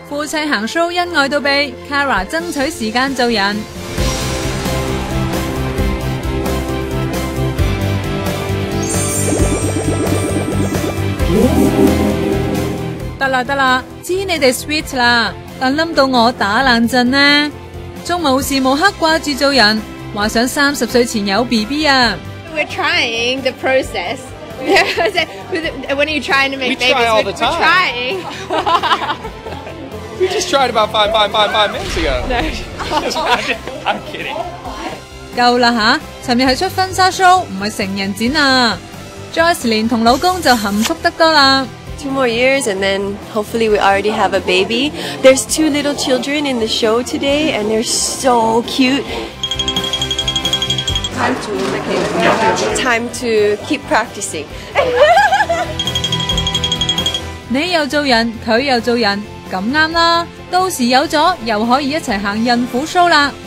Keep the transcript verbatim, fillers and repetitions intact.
夫妻行 show 恩愛到痹 ，Kara 爭取時間做人。得啦得啦，知你哋 sweet 啦，但冧到我打冷震呢，仲無時無刻掛住做人，話想三十歲前有 B B 啊。 We're trying the process. When are you trying to make we babies? Try all we're, the time. we're trying. We just tried about five, five, five, five minutes ago. No. I'm kidding. 夠啦吓，尋日係出婚紗 show， 唔係成人展啊。Jocelyn 同老公就含蓄得多啦。 Two more years and then hopefully we already have a baby. There's two little children in the show today and they're so cute. Time to, time to keep practicing. 你又做人，佢又做人，咁啱啦。到時有咗，又可以一齊行孕婦 show 啦。